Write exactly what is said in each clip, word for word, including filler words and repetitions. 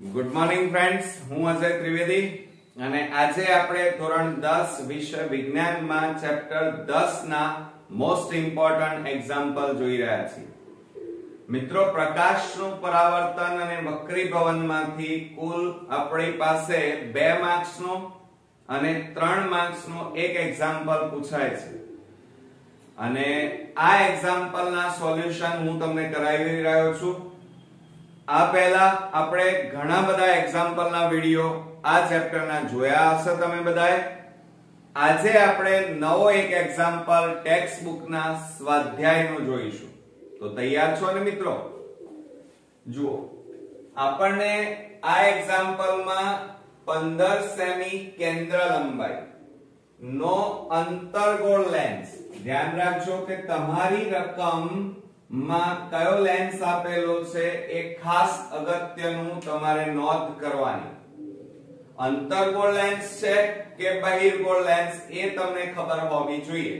Good morning friends, હું અજય ત્રિવેદી અને આજે આપણે ધોરણ દસ વિષય વિજ્ઞાનમાં ચેપ્ટર દસ ના મોસ્ટ ઇમ્પોર્ટન્ટ એક્ઝામ્પલ જોઈ રહ્યા છીએ. મિત્રો, પ્રકાશનું પરાવર્તન અને વક્રીભવનમાંથી કુલ આપણી પાસે બે માર્ક્સનો અને ત્રણ માર્ક્સનો એક એક્ઝામ્પલ પૂછાય છે અને આ એક્ઝામ્પલના સોલ્યુશન હું તમને કરાવી રહ્યો છું. આ પહેલા આપણે ઘણા બધા એક્ઝામ્પલના વિડિયો આ ચેપ્ટરના જોયા હશે તમે બધાએ. આજે આપણે નવો એક એક્ઝામ્પલ ટેક્સ્ટ બુકના સ્વાધ્યાયનો જોઈશું. તો તૈયાર છો ને મિત્રો? જુઓ, આપણને આ એક્ઝામ્પલમાં પંદર સેમી કેન્દ્ર લંબાઈ નો અંતર્ગોળ લેન્સ, ધ્યાન રાખજો કે તમારી રકમ માં કયો લેન્સ આપેલો છે એ ખાસ અગત્યનું તમારે નોંધ કરવાની. અંતર્ગોળ લેન્સ છે કે બહિર્ગોળ લેન્સ એ તમને ખબર હોવી જોઈએ.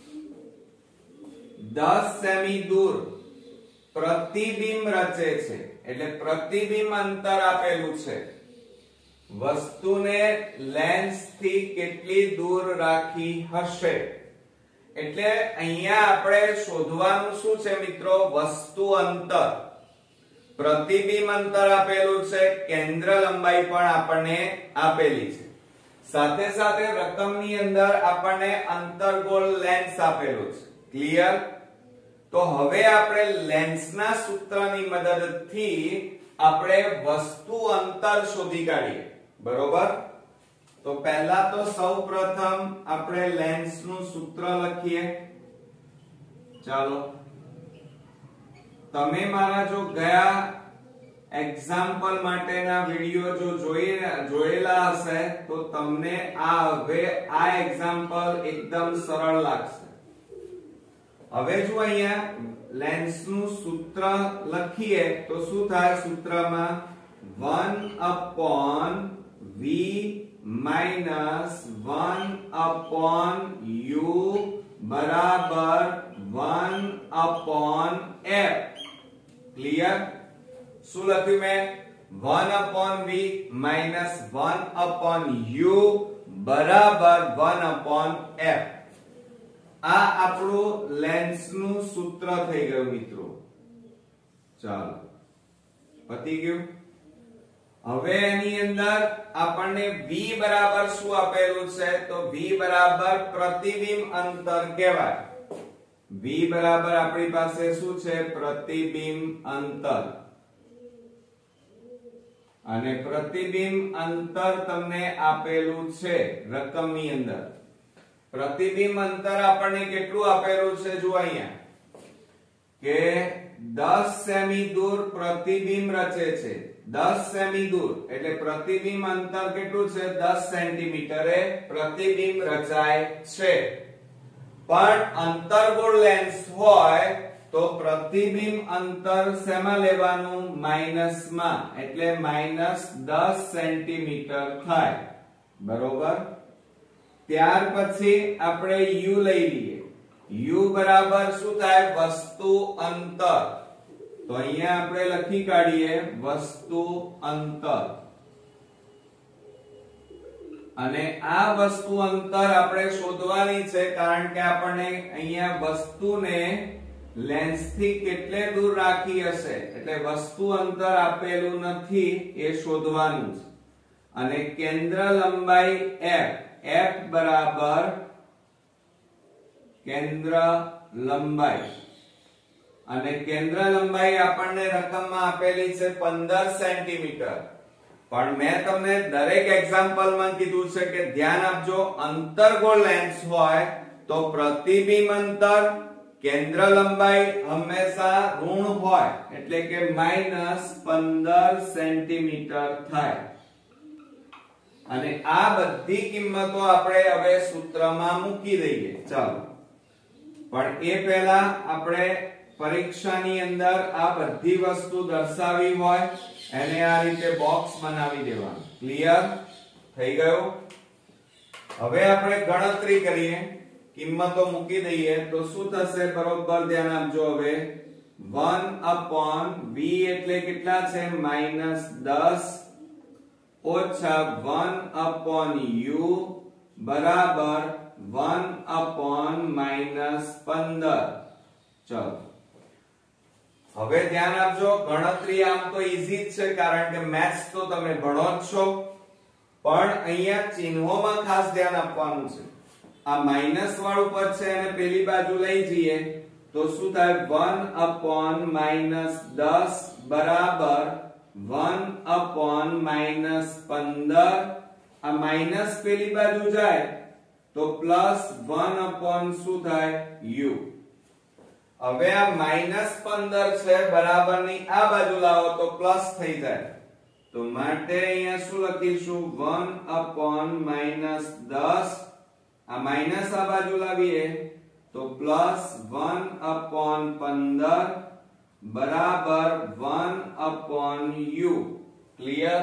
દસ સેમી દૂર પ્રતિબિંબ રચે છે, એટલે પ્રતિબિંબ અંતર આપેલું છે. વસ્તુને લેન્સ થી કેટલી દૂર રાખી હશે, એટલે અહીંયા આપણે શોધવાનું શું છે મિત્રો? વસ્તુ અંતર. પ્રતિબિંબ અંતર આપેલું છે, કેન્દ્ર લંબાઈ પણ આપણને આપેલી છે. સાથે સાથે રકમની અંદર આપણને અંતર્ગોળ લેન્સ આપેલું છે. ક્લિયર? તો હવે આપણે લેન્સના સૂત્રની મદદથી આપણે વસ્તુ અંતર શોધી કાઢીએ. બરોબર? તો પહેલા તો સૌપ્રથમ આપણે લેન્સનું સૂત્ર લખીએ. ચાલો, તમે મારા જો ગયા એક્ઝામ્પલ માટેના વિડિયો જો જોઈ જોયેલા હશે તો તમને આ હવે આ એક્ઝામ્પલ એકદમ સરળ લાગશે. હવે જો અહીંયા લેન્સનું સૂત્ર લખીએ તો શું થાય? સૂત્રમાં one upon v minus one upon u બરાબર વન upon f. ક્લિયર? શું લખ્યું મેં? One upon v minus one upon u બરાબર વન upon f. આ આપણું લેન્સનું સૂત્ર થઈ ગયું મિત્રો. ચાલો, પતી ગયું. હવે એની અંદર આપણને v બરાબર શું આપેલું છે? તો v બરાબર પ્રતિબિંબ અંતર કહેવાય. v બરાબર આપણી પાસે શું છે? પ્રતિબિંબ અંતર. અને પ્રતિબિંબ અંતર તમને આપેલું છે રકમની અંદર. પ્રતિબિંબ અંતર આપણને કેટલું આપેલું છે? જો અહીંયા કે દસ સેમી દૂર પ્રતિબિંબ રચે છે. દસ સેમી દૂર એટલે પ્રતિબિંબ અંતર કેટલું છે? દસ સેન્ટીમીટરે પ્રતિબિંબ રચાય છે. પણ અંતર્ગોળ લેન્સ હોય તો પ્રતિબિંબ અંતર શેમાં લેવાનું? માઇનસ માં, એટલે માઇનસ દસ સેન્ટીમીટર થાય. બરોબર? ત્યાર પછી આપણે u લઈ લઈએ. u બરાબર શું થાય? વસ્તુ અંતર. તો અહીંયા આપણે લખી કાઢીએ વસ્તુ અંતર. અને આ વસ્તુ અંતર આપણે શોધવાની છે, કારણ કે આપણને અહીંયા વસ્તુને લેન્સ થી કેટલે દૂર રાખી હશે, એટલે વસ્તુ અંતર આપેલું નથી એ શોધવાનું છે. અને કેન્દ્ર લંબાઈ f, f બરાબર કેન્દ્ર લંબાઈ. અને કેન્દ્ર લંબાઈ આપણને રકમમાં આપેલી છે પંદર સેન્ટીમીટર. પણ મેં તમને દરેક એક્ઝામ્પલમાં કીધું છે કે ધ્યાન આપજો, અંતર્ગોળ લેન્સ હોય તો પ્રતિબિંબ અંતર, કેન્દ્ર લંબાઈ હંમેશા ઋણ હોય, એટલે કે માઇનસ પંદર સેન્ટીમીટર થાય. અને આ બધી કિંમતો આપણે હવે સૂત્રમાં મૂકી દઈએ. ચાલો, પણ એ પહેલા આપણે પરીક્ષાની અંદર આ બધી વસ્તુ દર્શાવી હોય એને આ રીતે બોક્સ બનાવી દેવાનું. ક્લિયર? થઈ ગયું? હવે આપણે ગણતરી કરીએ, કિંમતો મૂકી દઈએ તો શું થશે? બરોબર ધ્યાન આપજો. હવે વન upon v એટલે કેટલા છે? માઇનસ દસ ઓછા વન અપોન યુ બરાબર વન અપોન માઇનસ પંદર. ચલો હવે ધ્યાન આપજો, ગણતરી આમ તો ઈઝી જ છે કારણ કે મેથ્સ તો તમે ભણો જ છો, પણ અહીંયા ચિહ્નોમાં ખાસ ધ્યાન આપવાનું છે. આ માઈનસ વાળું પદ છે અને પેલી બાજુ લઈ જઈએ તો શું થાય? વન અપોન માઈનસ દસ બરાબર વન અપોન માઈનસ પંદર. આ માઈનસ પેલી બાજુ જાય તો પ્લસ વન અપોન શું થાય? યુ. હવે આ માઈનસ પંદર છે બરાબર ની આ બાજુ લાવો તો પ્લસ થઈ જાય, તો માટે અહીંયા શું લખીશું? વન અપોન માઈનસ દસ. આ માઈનસ આ બાજુ લાવીએ તો પ્લસ વન અપોન પંદર બરાબર વન અપોન યુ. ક્લિયર?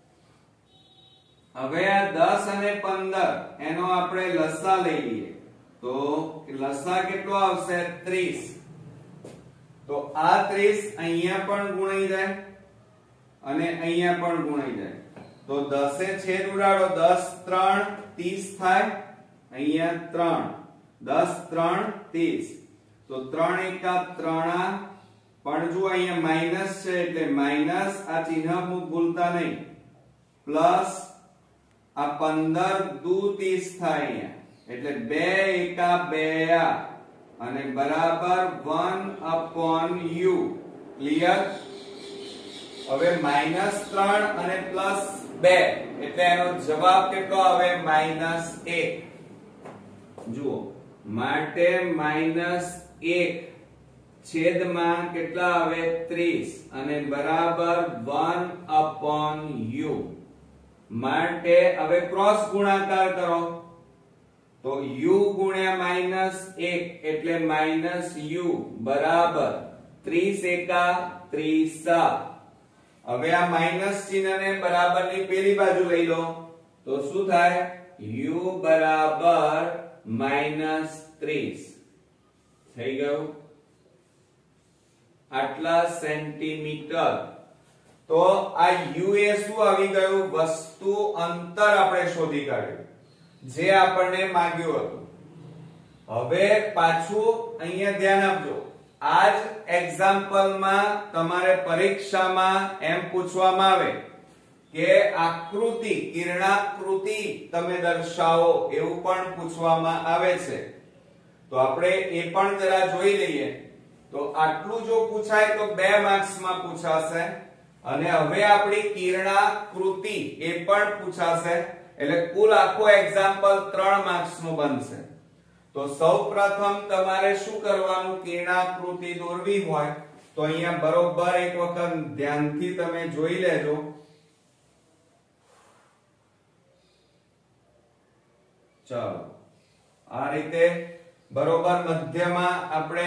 હવે આ દસ અને પંદર એનો આપણે લસા લઈ લઈએ તો લસા કેટલો આવશે? ત્રીસ. તો આ ત્રીસ અહીંયા પણ ગુણાઈ જાય અને અહીંયા પણ ગુણાઈ જાય, તો દસ એ છેદ ઉડાડો, દસ ત્રણ ત્રીસ થાય, અહીંયા ત્રણ, દસ ત્રણ ત્રીસ, તો ત્રણ એકા ત્રણ. પણ જો અહીંયા માઈનસ છે એટલે માઈનસ, આ ચિહ્ન ભૂલતા નહીં, પ્લસ આ પંદર દુ ત્રીસ થાય અહીંયા, એટલે બે એકા બે અને બરાબર વન અપોન યુ. ક્લિયર? હવે માઈનસ ત્રણ અને પ્લસ બે એટલે એનો જવાબ કેટલો આવે? માઈનસ એક. જુઓ, માટે માઈનસ એક છેદમાં કેટલા આવે? ત્રીસ અને બરાબર વન અપોન યુ. માટે હવે ક્રોસ ગુણાકાર કરો તો u ગુણ્યા માઈનસ એક એટલે માઈનસ u બરાબર ત્રીસ એકા ત્રીસ. હવે આ માઈનસ ચિહ્નને બરાબર ની પેલી બાજુ લઈ લો તો શું થાય? u બરાબર માઈનસ ત્રીસ થઈ ગયું. આટલા સેન્ટીમીટર. તો આ u એ શું આવી ગયું? વસ્તુ અંતર આપણે શોધી કાઢ્યું જે આપણને માંગ્યું હતું. હવે પાછું અહીંયા ધ્યાન આપજો, આજ એક્ઝામ્પલમાં તમારે પરીક્ષામાં એમ પૂછવામાં આવે કે આકૃતિ, કિરણાકૃતિ તમે દર્શાવો એવું પણ પૂછવામાં આવે છે. તો આપણે એ પણ જરા જોઈ લઈએ. તો આટલું જો પૂછાય તો બે માર્ક્સમાં પૂછાશે, અને હવે આપણી કિરણાકૃતિ એ પણ પૂછાશે, એટલે કુલ આખો એક્ઝામ્પલ ત્રણ માર્ક્સ નું બનશે. તો સૌપ્રથમ તમારે શું કરવાનું? કિરણાકૃતિ દોરવી હોય તો અહીંયા બરોબર એક વખત ધ્યાનથી તમે જોઈ લેજો. ચાલો, આ રીતે બરોબર મધ્યમાં આપણે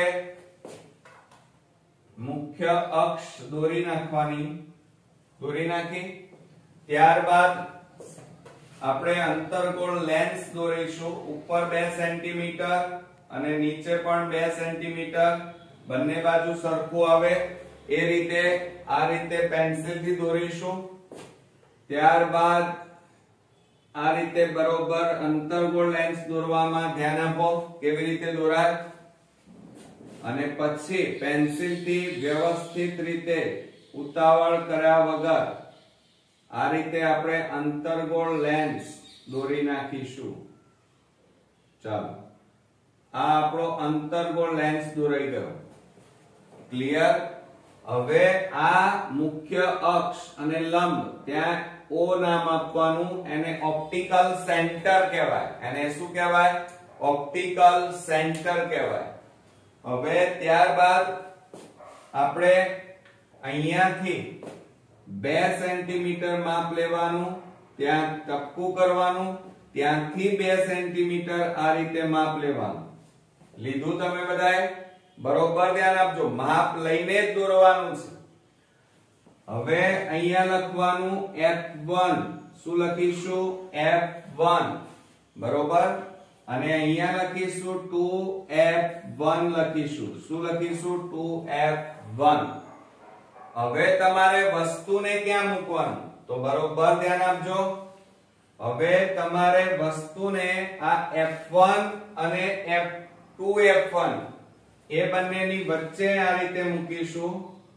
મુખ્ય અક્ષ દોરી નાખવાની. દોરી નાખી ત્યારબાદ આપણે અંતર્ગોળ લેન્સ દોરીશું. ઉપર બે સેન્ટીમીટર અને નીચે પણ બે સેન્ટીમીટર, બંને બાજુ સરખું આવે એ રીતે આ રીતે પેન્સિલ થી દોરીશું. ત્યારબાદ આ રીતે બરોબર અંતર્ગોળ લેન્સ દોરવામાં ધ્યાન આપો કેવી રીતે દોરાય, અને પછી પેન્સિલ થી વ્યવસ્થિત રીતે ઉતાવળ કર્યા વગર આ રીતે આપણે અંતર્ગોળ લેન્સ દોરી નાખીશું. ચાલો, આ આપણો અંતર્ગોળ લેન્સ દોરાઈ ગયો. ક્લિયર? હવે આ મુખ્ય અક્ષ અને લંબ ત્યાં O નામ આપવાનું, એને ઓપ્ટિકલ સેન્ટર કહેવાય. એને શું કહેવાય? ઓપ્ટિકલ સેન્ટર કહેવાય. હવે ત્યારબાદ આપણે અહીંયાથી બે સેન્ટીમીટર માપ લેવાનું, ત્યાં ટપકું કરવાનું, ત્યાંથી બે સેન્ટીમીટર આ રીતે માપ લેવાનું. લીધું તમે બધાએ? બરોબર ધ્યાન આપજો, માપ લઈને જ દોરવાનું છે. હવે અહીંયા લખવાનું એફ વન. શું લખીશું? F one. બરોબર. અને અહીંયા લખીશું ટુ એફ વન લખીશું. શું લખીશું? Two F one. હવે તમારે વસ્તુને ક્યાં મૂકવાનું? તો બરોબર ધ્યાન આપજો. હવે તમારે વસ્તુને આ એફ વન અને એફ ટુ એફ વન એ બંનેની વચ્ચે આ રીતે મૂકીશું.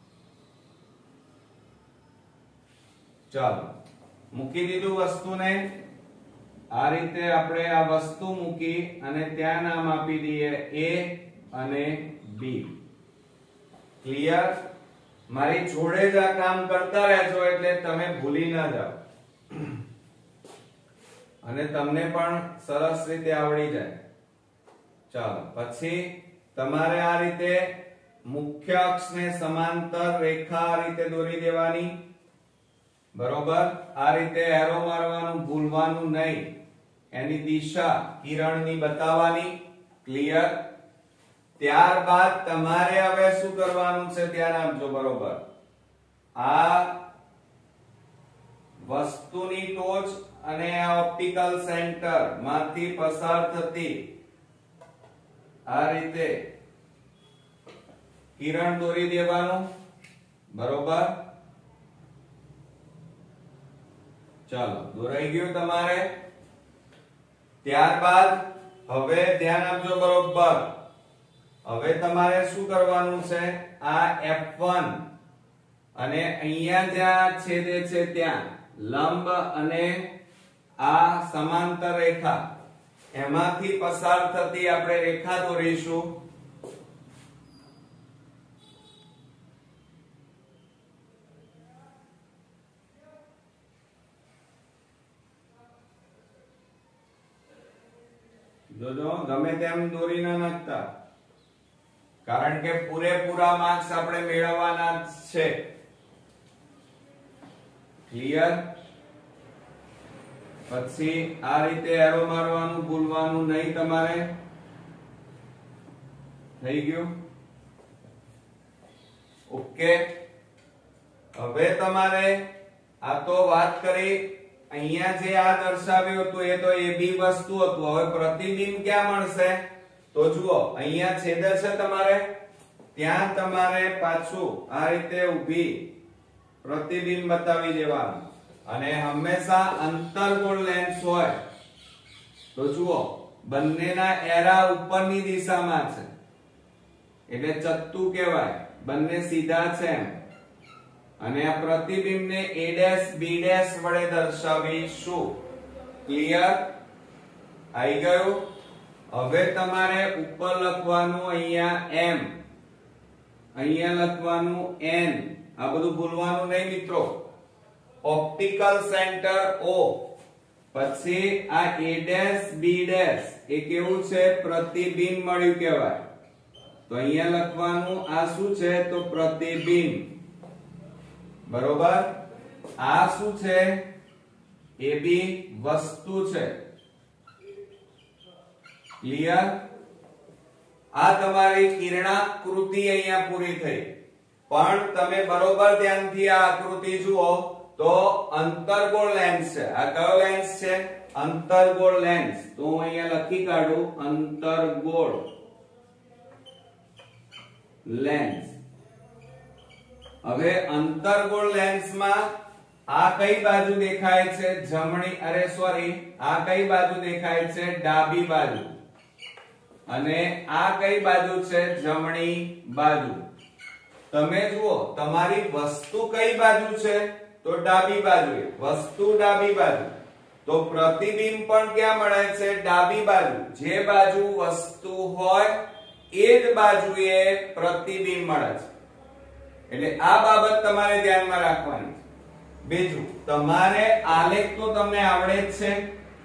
ચાલો મૂકી દીધું વસ્તુને. આ રીતે આપણે આ વસ્તુ મૂકી અને ત્યાં નામ આપી દઈએ A અને B. ક્લિયર? મારી જોડે જ આ કામ કરતા રહેજો એટલે તમે ભૂલી ના જાઓ અને તમને પણ સરસ રીતે આવડી જાય. ચાલો પછી તમારે આ રીતે મુખ્ય અક્ષને સમાંતર રેખા આ રીતે દોરી દેવાની. બરોબર? આ રીતે એરો મારવાનું ભૂલવાનું નહીં. એની દિશા કિરણની બતાવવાની. ક્લિયર? ત્યારબાદ તમારે હવે શું કરવાનું છે ધ્યાન આપજો. બરોબર? આ વસ્તુની ટોચ અને આ ઓપ્ટિકલ સેન્ટર માંથી પસાર થતી આ રીતે કિરણ દોરી દેવાનું. બરોબર? ચાલો દોરાઈ ગયું તમારે. ત્યારબાદ હવે ધ્યાન આપજો. બરોબર? હવે તમારે શું કરવાનું છે? આ એફ વન અને અહીંયા જ્યાં છેદે છે ત્યાં લંબ અને આ સમાંતર રેખા એમાંથી પસાર થતી આપણે રેખા દોરીશું. જોજો ગમે તેમ દોરી ના નાખતા, કારણ કે પૂરેપૂરા માર્ક્સ આપણે મેળવવાના છે. ક્લિયર? પછી આ રીતે એરો મારવાનું ભૂલવાનું નહીં તમારે. થઈ ગયું? ઓકે. હવે તમારે આ તો વાત કરી, અહીંયા જે આ દર્શાવ્યું હતું એ તો એ બી વસ્તુ હતું. હવે પ્રતિબિંબ ક્યાં મળશે? તો જુઓ અહીંયા છેદે છે તમારે, ત્યાં તમારે પાછું આ રીતે ઊભી પ્રતિબિંબ બતાવી દેવાનું. અને હંમેશા અંતર્ગોળ લેન્સ હોય તો જુઓ બંનેના એરા ઉપરની દિશામાં છે એટલે ચત્તુ કહેવાય. બંને સીધા છે એમ. અને આ પ્રતિબિંબને a ડેશ b ડેશ વડે દર્શાવીશું. ક્લિયર? આવી ગયું? હવે તમારે ઉપર લખવાનું અહીંયા m, અહીંયા લખવાનું n. આ બધું ભૂલવાનું નહીં મિત્રો. ઓપ્ટિકલ સેન્ટર O, પછી આ a ડેશ b ડેશ એ કેવું છે? પ્રતિબિંબ મળ્યું કહેવાય. તો અહીંયા લખવાનું આ શું છે? તો પ્રતિબિંબ. બરોબર? આ શું છે? એ બી વસ્તુ છે. ક્લિયર? આ તમારી કિરણાકૃતિ અહીંયા પૂરી થઈ. પણ તમે બરોબર ધ્યાનથી આ આકૃતિ જુઓ તો અંતર્ગોળ લેન્સ છે. આ કયો લેન્સ છે? અંતર્ગોળ લેન્સ. તો હું અહીંયા લખી કાઢું અંતર્ગોળ લેન્સ. હવે અંતર્ગોળ લેન્સમાં આ કઈ બાજુ દેખાય છે? જમણી, અરે સોરી, આ કઈ બાજુ દેખાય છે? ડાબી બાજુ. અને આ કઈ બાજુ છે? જમણી બાજુ. તમે જુઓ તમારી વસ્તુ કઈ બાજુ છે? તો ડાબી બાજુએ. વસ્તુ ડાબી બાજુ. તો પ્રતિબિંબ પણ ક્યાં મળે છે? ડાબી બાજુ. જે બાજુ વસ્તુ હોય એ જ બાજુએ પ્રતિબિંબ મળે છે. એટલે આ બાબત તમારે ધ્યાનમાં રાખવાની છે. બીજું, તમારે આલેખ તો તમને આવડે જ છે.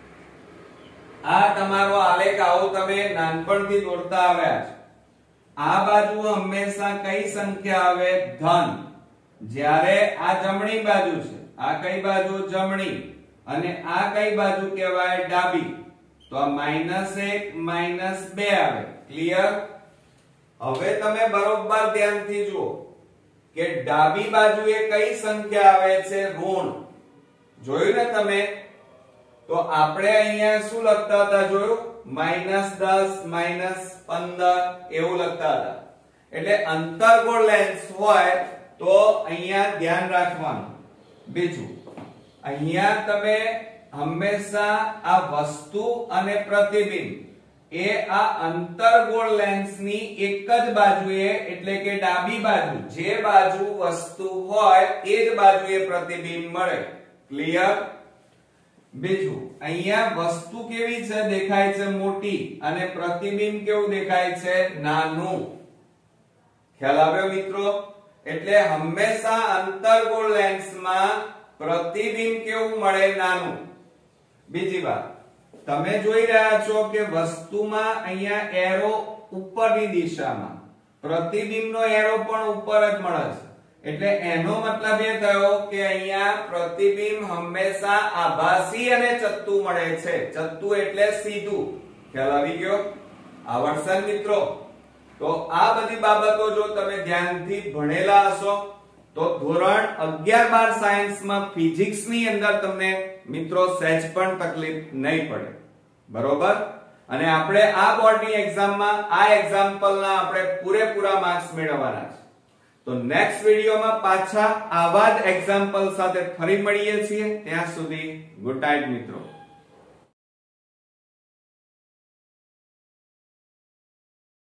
આ તમારો આલેખ આવો તમે નાનપણથી દોરતા આવ્યા છો. આ બાજુ હંમેશા કઈ સંખ્યા આવે? ધન. જ્યારે આ જમણી બાજુ છે. આ કઈ બાજુ? જમણી. અને આ કઈ બાજુ કહેવાય? ડાબી. તો આ માઈનસ એક માઈનસ બે આવે. ક્લિયર? હવે તમે બરોબર ધ્યાનથી જુઓ કે ડાબી બાજુએ કઈ સંખ્યા આવે છે? ઋણ. જોયું ને તમે? તો આપણે અહીંયા શું લખતા હતા? જોયું? માઈનસ દસ, માઈનસ પંદર એવું લખતા હતા. એટલે અંતર્ગોળ લેન્સ હોય તો અહીંયા ધ્યાન રાખવાનું. બીજું, અહીંયા તમે હંમેશા આ વસ્તુ અને પ્રતિબિંબ એ આ અંતર્ગોળ લેન્સની એક જ બાજુએ એટલે કે ડાબી બાજુ જે બાજુ વસ્તુ હોય એ જ બાજુએ પ્રતિબિંબ મળે. ક્લિયર? બીજું અહીંયા વસ્તુ કેવી છે દેખાય છે મોટી અને પ્રતિબિંબ કેવું દેખાય છે નાનું. ખ્યાલ આવ્યો મિત્રો? એટલે હંમેશા અંતર્ગોળ લેન્સમાં પ્રતિબિંબ કેવું મળે નાનું. બીજી વાત તમે જોઈ રહ્યા છો કે વસ્તુમાં અહીંયા એરો ઉપરની દિશામાં પ્રતિબિંબનો એરો પણ ઉપર જ મળે છે એટલે એનો મતલબ એ થયો કે અહીંયા પ્રતિબિંબ હંમેશા આભાસી અને ચત્તુ મળે છે. ચત્તુ એટલે સીધું. ખ્યાલ આવી ગયો? આવડશે મિત્રો? તો આ બધી બાબતો જો તમે ધ્યાનથી ભણેલા હશો તો ધોરણ અગિયાર બાર સાયન્સમાં ફિઝિક્સ ની અંદર તમને મિત્રો સહેજ પણ તકલીફ નહીં પડે. બરોબર? અને આપણે આ બોર્ડની એક્ઝામમાં આ એક્ઝામ્પલના આપણે પૂરેપૂરા માર્ક્સ મેળવવાના છે. તો નેક્સ્ટ વિડિયોમાં પાછા આવા જ એક્ઝામ્પલ સાથે ફરી મળીએ છીએ. ત્યાં સુધી ગુડ નાઇટ મિત્રો.